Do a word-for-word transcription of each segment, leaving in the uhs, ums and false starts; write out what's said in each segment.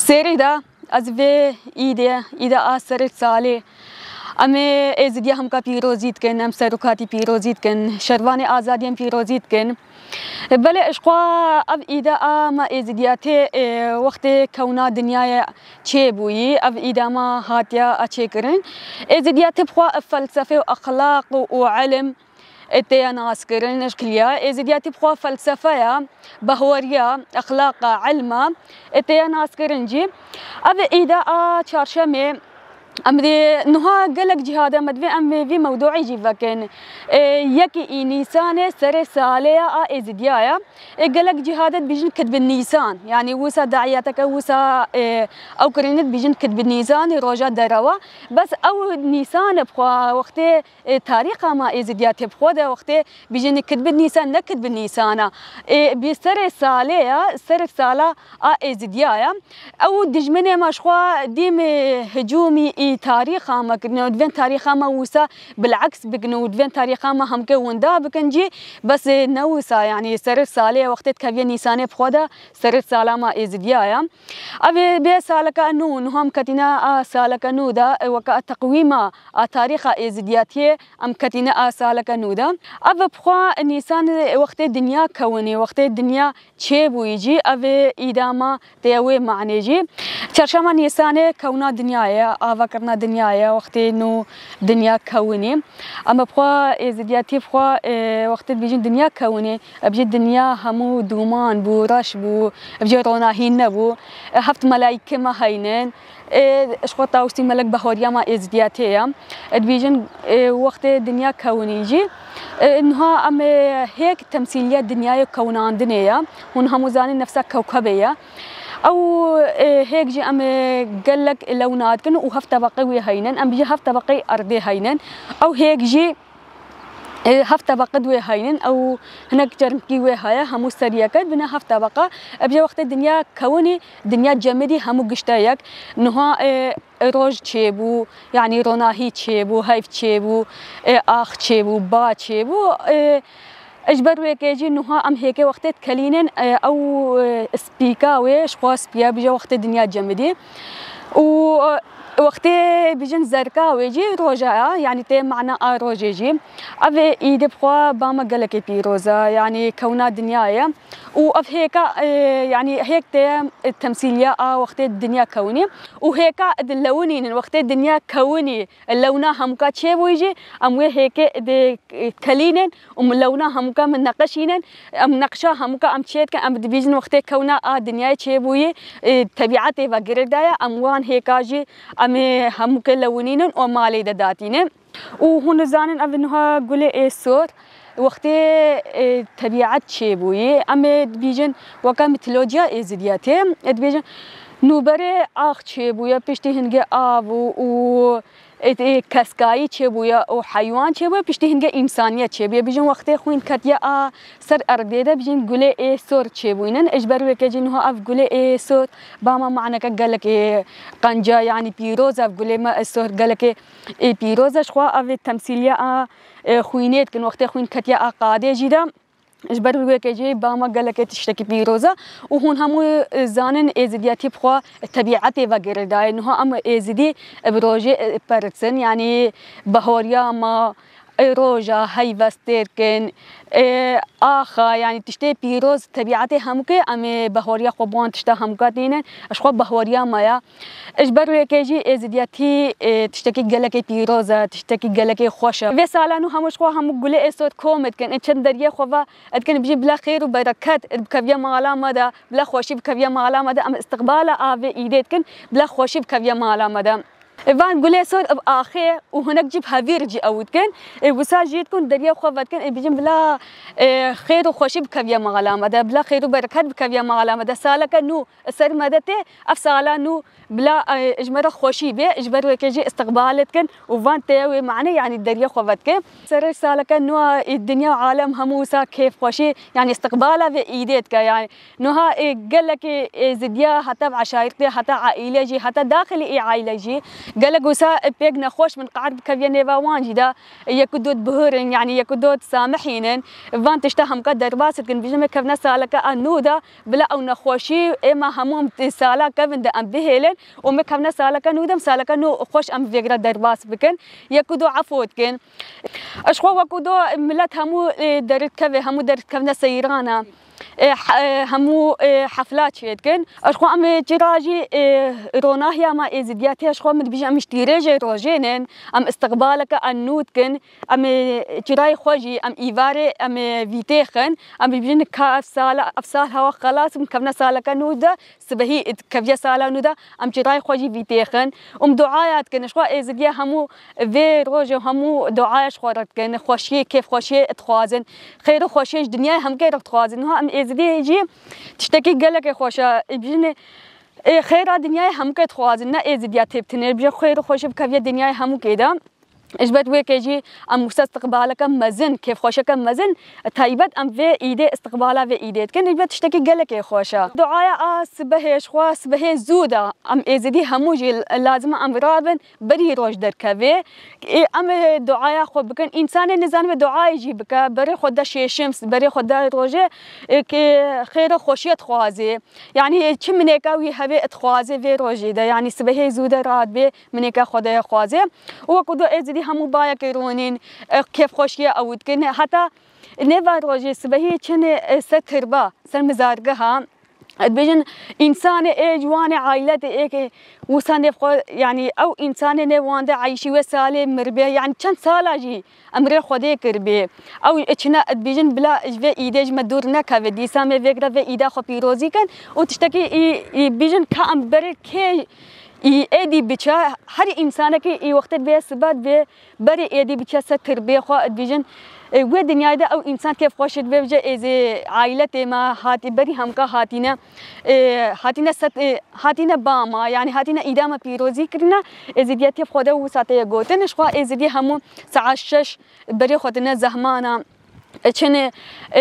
سريدا از وی ایده ایده آسر ساله امی ازدیا هم کا پیروزیت کن ام سرکاتی پیروزیت کن شروان آزادیم پیروزیت کن بله اشقا اب ایده آم ازدیات وقت کونا دنیای چه بویی اب ایده ما هاتیا اچه کرن ازدیات بخوا فلسفه و اخلاق و علم اتيا ناس كرن اشكليا ازدياتي بخوا فلسفه بهوريا اخلاق علما اتيا ناس كرنجي اب اذا ا چارشمه امدي نها قالك جهاد مدفي ام في موضوعي جي فكن يكي نيسان سر ساليا ازديايا قالك جهاد بيجن كتب النيسان يعني وسا دعياتك وسا او كرنت بيجن كتب النيسان روجا دروا بس او نيسان بخوا وقت تاريخ ما ازديات بخوا ده وقت بيجن كتب النيسان نكتب النيسان بسر ساليا سر سالا ازديايا او دجمنه مشخوا ديم هجومي تاريخ ما كنا ودفن تاريخ ما وسا بالعكس بكنا ودفن تاريخ ما هم كوندا بكنجي بس نوسا يعني سر سالي وقت كفي نيسان بخودا سر سالما ازديايا ابي بي سالك انو نهم كتنا سالك نودا وكا تقويم تاريخ ازدياتي ام كتنا سالك نودا اب بخوا نيسان وقت الدنيا كوني وقت الدنيا تشيبو يجي ابي ايداما تيوي معنيجي ترشما نيسان كونا دنيايا فكرنا دنيايا وقت انه دنيا كوني اما بخوا ازدياتي بخوا وقت بيجي دنيا كوني بيجي دنيا همو دومان بو رش بو بيجي روناهين نبو هفت ملائكه ما هينن اشخو تاوستي ملك بهوريا ما ازدياتيا بيجن وقت دنيا كوني جي انها ام هيك تمثيليه دنيا كونان دنيا هون همو زاني نفسها كوكبيه او هيك جي ام قال لك لونات كن وهفت طبقي وهينن ام بيجي هفت طبقي ارضي هينن او هيك جي هفت طبقه دوي هينن او هناك جرمكي وهايا همو سريكت بنا هفت طبقه ابجي وقت الدنيا كوني دنيا جمدي همو قشتايك نها روج تشيبو يعني روناهي تشيبو هايف تشيبو اخ تشيبو با تشيبو اجبر ويكيجي نها ام هيك وقت كلينن او سبيكاوي شخوا سبيا بيجي وقت الدنيا جمدي و وقت بيجن زركا ويجي روجا يعني تي معنا روجي جي افي ايد بخوا باما قالك بيروزا يعني كونا دنيايا واف هيك يعني هيك تي التمثيليه وقت الدنيا كوني وهيك اللونين وقت الدنيا كوني اللونا هم كا تشي ويجي ام هيك دي كلينن ام لونا هم كا من نقشين ام نقشا هم كا ام تشيت ام بيجن وقت كونا دنيا تشي وي طبيعتي وغيردايا ام وان هيك جي امي هم كلونين ومالي داتين وهون زانن ابنها قولي ايه صور وقت طبيعه شيبوي امي بيجن وكا ميثولوجيا ازدياتي بيجن نوبره اخ شيبويا بيشتي هنجي ابو و كسكاي تشبويا او حيوان تشبويا بيشتي هنجي انسانيه تشبويا بيجن وقت خوين كاتيا سر ارديدا بيجن قولي ايه صور تشبوينن اجبر وكجنها اف قولي ايه صور باما معنى قالك إيه قنجا يعني بيروزا قولي ما الصور قالك إيه بيروزا شخوا اف تمثيليه خوينيت كن وقت خوين كاتيا قاده جدا اجبر وكجي باما قالك تشتكي بيروزا وهون همو زانن ازدياتي بخوا طبيعتي وغير داي انه ام ازدي بروجي بيرسن يعني بهوريا ما روجا هاي وستيركن آخا يعني تشتي بيروز طبيعتي همكي ام بهوريا خوبان تشتا همكاتين اشخو بهوريا مايا اجبر وكجي ازدياتي تشتكي قالك بيروزا تشتكي قالك خوشا في سالانو همش خو هم قولي اسود كومت كان اتشن دريه خوفا اتكن بجي بلا خير وبركات بكفيا مالا مدا بلا خوشي بكفيا مالا مدا ام استقباله افي ايديت كن بلا خوشي بكفيا مالا مدا فان قولي صور بآخر وهناك جيب هافير جي أودكن وسا جيتكن دريا خوفتكن بيجن بلا خير وخوشي بكفيا مغلامة ده بلا خير وبركات بكفيا مغلامة ده سالك نو سر مدته أفسالا نو بلا إجمرة خوشي به إجبر وكجي استقبالتكن وفان تيوي معني يعني دريا خوفتكن سر سالك نو الدنيا وعالم هموسا كيف خوشي يعني استقباله في إيديتك يعني نوها قال لك زديا حتى بعشائرتي حتى عائلة جي حتى داخل عائلة جي قالك وسا بيج نخوش من قعد كفي نيفاوان جدا يكدود بهرن يعني يكدود سامحين فان تشتهم قدر باسط كن بيجمع كفنا سالك النودا بلا أو نخوشي إما هموم سالك كفن ده أم بهيلن ومكفنا سالك نودا سالك نو خوش أم فيجرا درباس بكن يكدو عفوت كن أشخوا وكدو ملت همو درت كفي همو درت كفنا سيرانا همو حفلات شيد كن أشخو أم جراجي روناهيا ما إزدياتي أشخو من بيجي أم اشتيريجي روجينن أم استقبالك النود كن أم جراي خوجي أم إيفاري أم فيتيخن أم بيجين كاف سالة أفسال هوا خلاص من كفنا سالك نودا سبهي كفيا سالة نودا أم جراي خوجي فيتيخن أم دعايات كن أشخو إزديا همو في روجي همو دعاية أشخو كن خوشي كيف خوشي اتخوازن خير خوشيش دنيا هم كير اتخوازن هم إزدي يجي تشتكي قالك يا خوشة بيجيني خير الدنيا هم كيد خوازن نا إزديات تبتني بيجي خير خوش بكفي الدنيا هم كيدا إجبت ويكيجي أم مست استقبالك مزن كيف خوشك مزن تايبت أم في إيدي استقبالها في إيدي كن إجبت تشتكي قالك يا خوشة دعاء سبهش خوا سبه زودا أم إزدي هموجي لازم أم رابن بري روج در كفي أم دعاء خو بكن إنسان نزان بدعاء يجي بك بري خدا شي شمس بري خدا روجه كي خير خوشيت خوازي يعني كم منيكا وي هبي اتخوازي في روجي ده يعني سبه زودا راد بي منيكا خدا خوازي وكدو إزدي همو بايا كيرونين كيف خوشية أود كن حتى نيفا روجي سبهي كن ستربا سر مزارقها بيجن إنسان إيه جوان عائلة إيه وسان يفقو يعني أو إنسان نوانده عايشي وسالة مربيه يعني كم سالة جي أمر خدي كربيه أو إتشنا بيجن بلا إجوا إيدج مدورنا كافدي سامي فكرة في إيدا خبيروزي كان وتشتكي بيجن كأم بري كي إيدي بيشا هر إنسان كي إي وقت بيه سبات بيه بري إيدي بيشا ستر بيه خوا بيجن ودنيا ده أو إنسان كيف خوشت بيه بيجا إذا عائلة ما هاتي بري هم كا هاتينا هاتينا ست هاتينا باما يعني هاتينا إيدا ما بيروزي كرنا إذا ديت خدا وساته يقولن إشوا إذا دي همو سعشش بري خدنا زهمانا چنه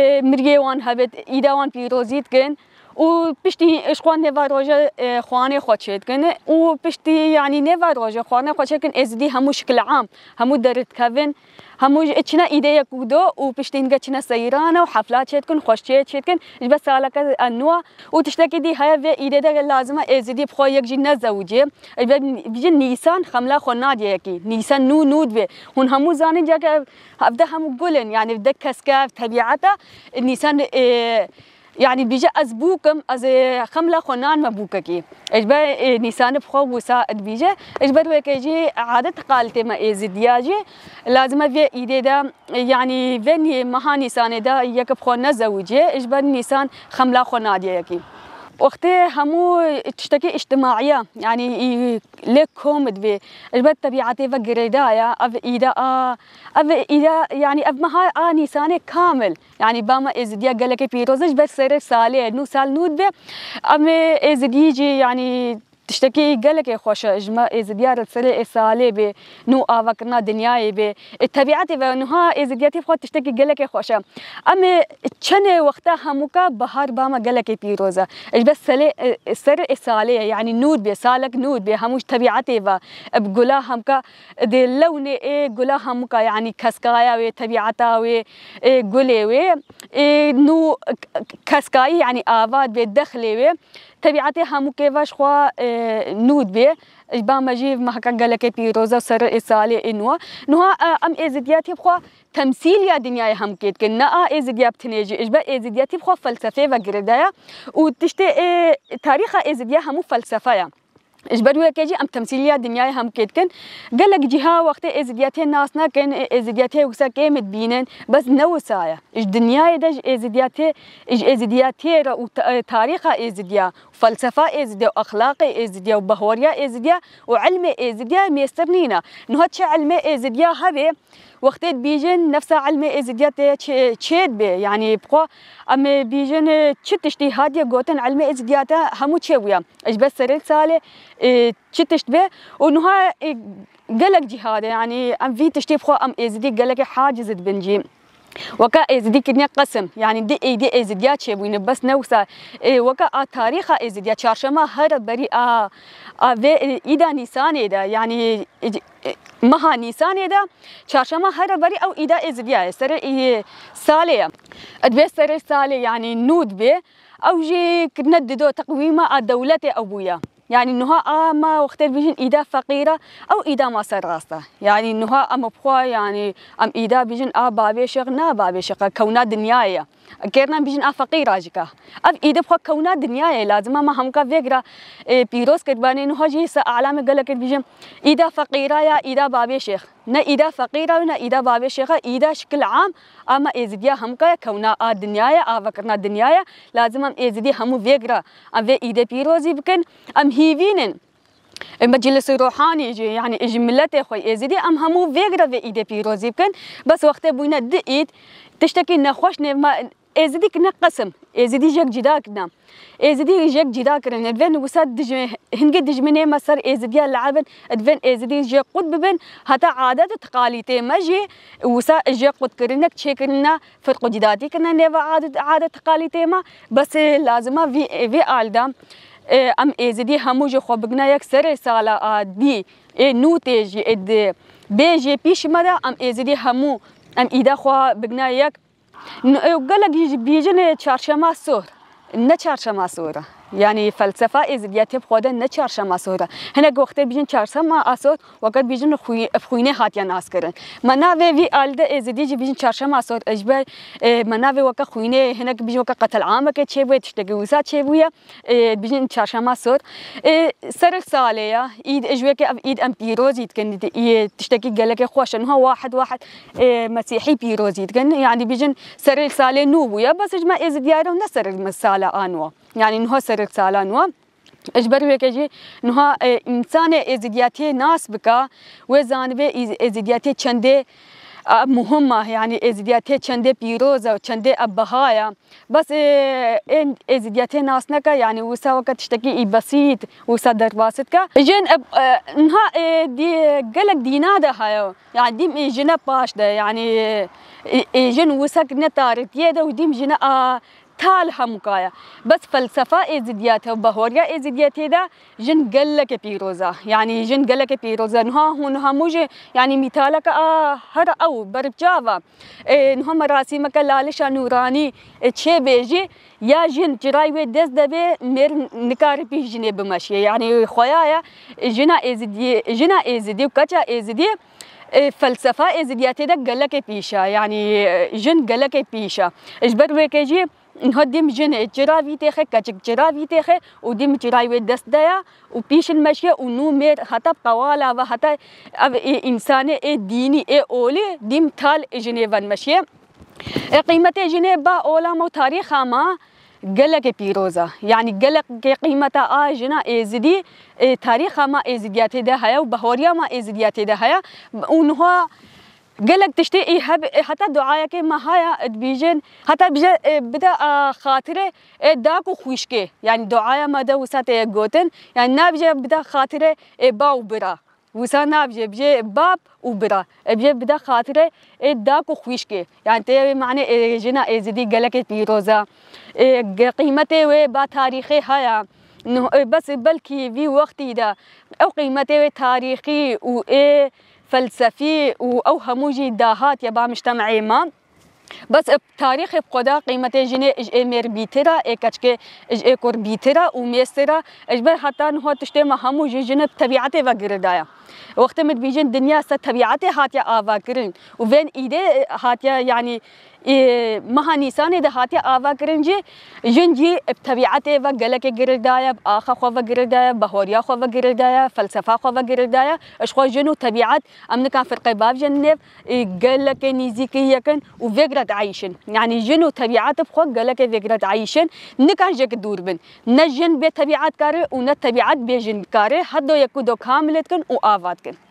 مريوان هبت إيدا وان بيروزيت كن و بشتي إشقان نفر روجه خوانه خودشيد كن و بشتي يعني نفر روجه خوانه خودشيد كن إزدي همو شكل عام همو درت كفن همو إتشنا إيديا كودو و بشتي إنك إتشنا سيرانة وحفلات شيد كن خوششيد شيد كن بس سالك النوع و تشتكي دي هاي في إيديا ده لازمة إزدي بخوي يجي نزوجه بيجي نيسان خملا خناد يكي نيسان نو نود به هون همو زانين جاك أبدا همو قولن يعني بدك كسكاف طبيعته النيسان إيه يعني بيجي أزبوكم أز خملة خنان مبوككي إجبار نيسان بخو وساعد بيجي إجبار ويكيجي عادة قالتي ما إزدياجي لازم في إيدي دا يعني فيني مها نيسان دا يك بخو نزوجي إجبار نيسان خملة خنادي يكي وقتها همو تشتكي اجتماعية يعني لكم دبي إجبار طبيعتي فجردايا أف إيدا أف إيدا يعني أف مها آ نيسان كامل يعني باما إزديا قالك بيروزج بس سر سالي نو سال نود به أما إزديجي يعني تشتكي قالك يا خوشة إجماع إزديار السريع سالي به نو آفكرنا دنياي به الطبيعة فنها إزدياتي فقط تشتكي قالك يا خوشة أما شنو وقتها هموكا بهار باما قالك بيروزة إيش بس سلي السريع سالي يعني نود به سالك نود به هموش طبيعتي ف بقولها همكا دي اللون إيه قولها هموكا يعني كسكايا وطبيعتها و قولي و نو كسكاي يعني آفات بالدخلي و طبيعتي همو كيفاش خوا نود به إجبار مجيب ما هكا قالك بيروزة وسر إسالي إنوا نها أم إزدياتي بخوا تمثيل يا دنيا هم كيت كنا إزديات بتنيجي إجبار إزدياتي بخوا فلسفة وجردايا وتشتى تاريخ إزديا همو فلسفة إجبار ويكيجي أم تمثيلية دنيا هم كيت كن قالك جهة وقت إزدياتي الناسنا كن إزدياتي وسا كيمت بينن بس نوسايا إج دنيا يدج إزدياتي إج إزدياتي وتاريخ إزديا فلسفة إزديا وأخلاق إزديا وبهوريا إزديا وعلم إزديا ميسترنينا نهاتش علم إزديا هذي وقت بيجن نفس علم إزديات تشيد به يعني بقى أم بيجن تشتشتي هادية قوتن علم إزديات همو تشويا إيش بس سرت سالة تشتشت به ونها قلق جهاد يعني أم في تشتي بقى أم إزدي قلق حاجز بنجي وكا ازدي كنيا قسم يعني دي ايدي ازديات شبوين بس نوسا إيه وكا تاريخ ازديات شارشما هر بري ا ا ايدا نيسان دا يعني مها نيسان دا شارشما هر بري او ايدا ازديا سر اي ساليه ادبي سر سالي يعني نود بي او جي كنددو تقويمه الدوله ابويا يعني انها اما وقت بيجين ايدا فقيره او ايدا ما سراسته يعني انها ام بخوا يعني ام ايدا بيجين ا بابي شغنا بابي شغ كونا دنيايا كيرنا بيجين ا فقيره جكا اف ايدا بخوا كونا دنيايا لازم ما هم كا فكره بيروس كتباني انه جي اعلام قالك بيجين ايدا فقيره يا ايدا بابي شيخ نا ايدا فقيره ونا ايدا بابي شيخ ايدا شكل عام اما ازديا هم كا كونا ا دنيايا ا فكرنا دنيايا لازم ام ازدي هم فكره ام في ايدا بيروزي بكن ام هيفينن المجلس الروحاني يعني اجملته خوي ازدي ام همو فكره في ايدا بيروزي بكن بس وقت بوينا دقيت تشتكي نخوش ما ازدي كنا قسم ازدي جاك جداكنا ازدي جاك جداكنا ادفن وساد دج هنقد دجمني مسار ازدي لعبن ادفن ازدي جاك قد ببن حتى عادات تقاليتي ماجي وسا جاك قد كرنك تشيكرنا فرق جداتي كنا نيفا عادة عادة تقاليتي ما بس لازم في في الدام ام ازدي همو جو خبقنا يك سر سالا دي نوتيج اد بيجي بيش مدى ام ازدي همو ام ايدا خوا بقنا يك قالك بيجن چارشما سور نه چارشما سوره يعني فلسفه ازديات بخوده نه چارشما سوره هنا وقت بيجن چارشما اسور وقت بيجن خوي افخوينه هاتيا ناس كرن مناوي في الده ازدي بيجن چارشما سور اجبر مناوي وقت خوينه هنا بيجن وقت قتل عامه كتشبه تشتغي وسا تشبويا بيجن چارشما سور سر ساليا ايد اجوك ايد ام بيروز يتكن تشتكي قالك خوشن هو واحد واحد مسيحي بيروز يتكن يعني بيجن سر سالي نوبويا بس اجما ازديارو نسر المساله انوا يعني انه سر رسالة نوا اجبر ويكجي انه انسان ازدياتي ناس بكا وزانبه ازدياتي چنده مهمه يعني ازدياتي چنده بيروزه وچنده ابهايا بس ان ازدياتي ناس نكا يعني وسا وقت تشتكي بسيط وسا درباست كا جن انها دي قالك دينا ده هاي يعني ديم جنا باش ده يعني جن وسا نتارت يده وديم جنا تال همكايا بس فلسفة ازديات وبهوريا ازديات ده جن قلك بيروزا يعني جن قلك بيروزا نها هون هموجه يعني مثالك آه هر او برجافا إيه نها مراسمك لالشا نوراني تشي بيجي يا جن جراي دز دبي مير نكار بي جن بمشي يعني خويايا جنا ازدي جنا ازدي وكاتا ازدي فلسفة ازديات ده قلك بيشا يعني جن قلك بيشا اجبر ويكجي إنه ديم جن جراوي تخه كاتك جراوي تخه وديم جراوي دست دايا وبيش المشي ونومر حتى قوالا وحتى إنسان ديني أولي ديم تال جنيفان مشي قيمة جنيبا أولا مو تاريخها ما قلق بيروزا يعني قلق قيمة آ جنا إزدي تاريخها ما إزديات ده هيا وبهوريا ما إزديات ده هيا ونها قالك تشتي حتى دعايك ما هيا بيجن حتى بيجي بدا خاطره داكو خوشكي يعني دعايا ما دا وسات جوتن يعني نابجي بدا خاطره با وبرا وسا نابجي بيجي باب وبرا بيجي بدا خاطره داكو خوشكي يعني تي معنى جنا ازدي قالك بيروزا قيمته و با تاريخي هيا بس بلكي في وقتي دا او قيمته تاريخي و فلسفي او هموجي داهات يبا مجتمعي ما بس تاريخ بقدا قيمة جنة اج امير بيترا اي كاتشكي اج اكور بيترا وميسرا اجبر حتى انه تشتما هموجي جنة بطبيعته وقردايا وقت مد بيجن دنيا ست طبيعته هاتيا آوا كرن وفين ايده هاتيا يعني مها نيسان ده هاتيا آوا كرن جي جن جي بطبيعته وقلك قردايا بآخا خوا وقردايا بهوريا خوا وقردايا فلسفة خوا وقردايا اشخوا جنو طبيعت امن كان فرق باب جنب قلك نيزيكي يكن وفقرة عايشن يعني جنو طبيعت بخوا قلك فقرة عايشن نكان جك دور بن نجن بطبيعت كاري ونت طبيعت بيجن كاري حدو يكو دو كاملت كن وآفات كن